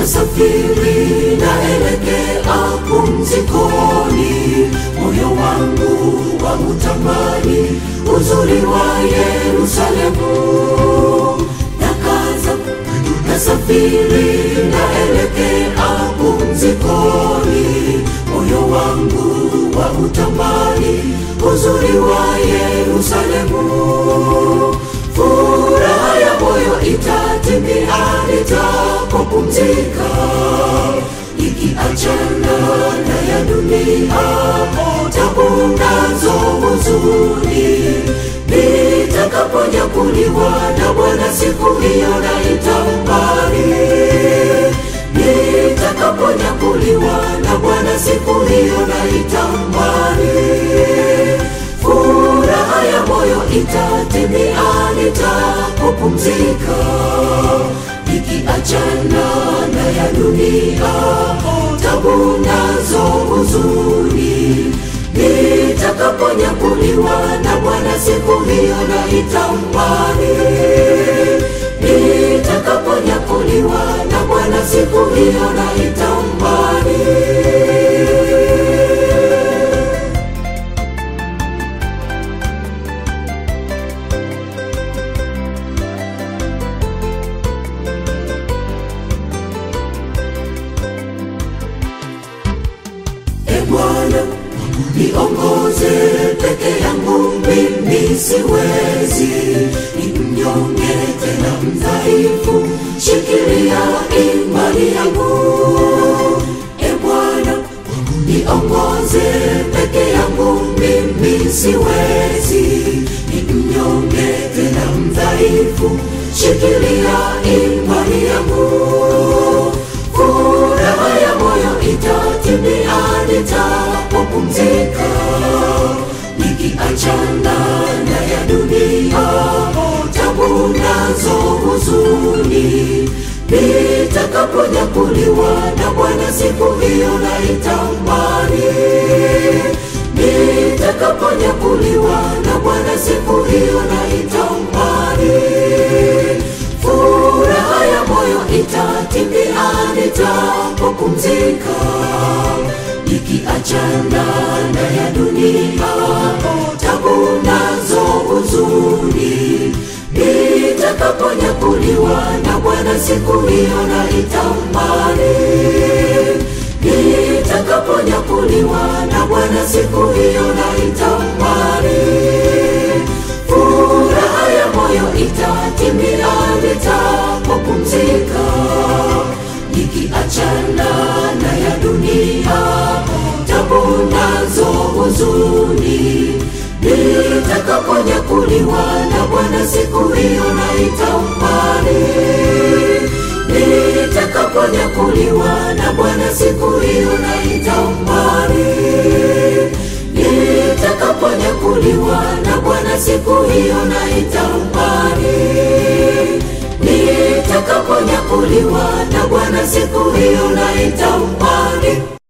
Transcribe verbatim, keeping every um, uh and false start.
nasafiri naelekea pumzikoni, moyo wangu wautamani uzuri wa Yerusalemu. Nakaza nasafiri naelekea pumzikoni, moyo wangu wautamani uzuri wa Yerusalemu. Furaha ya moyo itatimia nitapopumzika, nikiachana na ya dunia, tabu nazo huzuni. Nitakaponyakuliwa na Bwana siku hiyo naitamani, nitakaponyakuliwa na Bwana siku hiyo naitamani. Furaha ya moyo itatimia nitapopumzika, nikiachana na ya dunia, tabu nazo huzuni. Nitakaponyakuliwa na Bwana siku hiyo naitamani, nitakaponyakuliwa na Bwana siku hiyo naitamani. Bwana niongoze, peke yangu mimi siwezi, ni mnyonge tena mdhaifu, shikilia imani yangu. E Bwana niongoze, peke yangu mimi siwezi, ni mnyonge tena mdhaifu, shikilia imani yangu. Furaha ya moyo itatimia nitapopumzika, nikiachana na ya dunia, tabu nazo huzuni. Nitakaponyakuliwa na Bwana siku hiyo naitamani, nitakaponyakuliwa na Bwana siku hiyo naitamani. Furaha ya moyo itatimia nitapopumzika, nikiachana na ya dunia, tabu nazo huzuni. Nitakaponyakuliwa na Bwana siku hiyo naitamani, nitakaponyakuliwa na Bwana siku hiyo naitamani. Furaha ya moyo itatimia nitapopumzika, nikiachana na ya dunia, tabu nazo huzuni. Nitakaponyakuliwa na Bwana siku hiyo naitamani, nitakaponyakuliwa na Bwana siku hiyo naitamani. Nitakaponyakuliwa na Bwana siku hiyo naitamani, nitakaponyakuliwa na Bwana siku hiyo naitamani.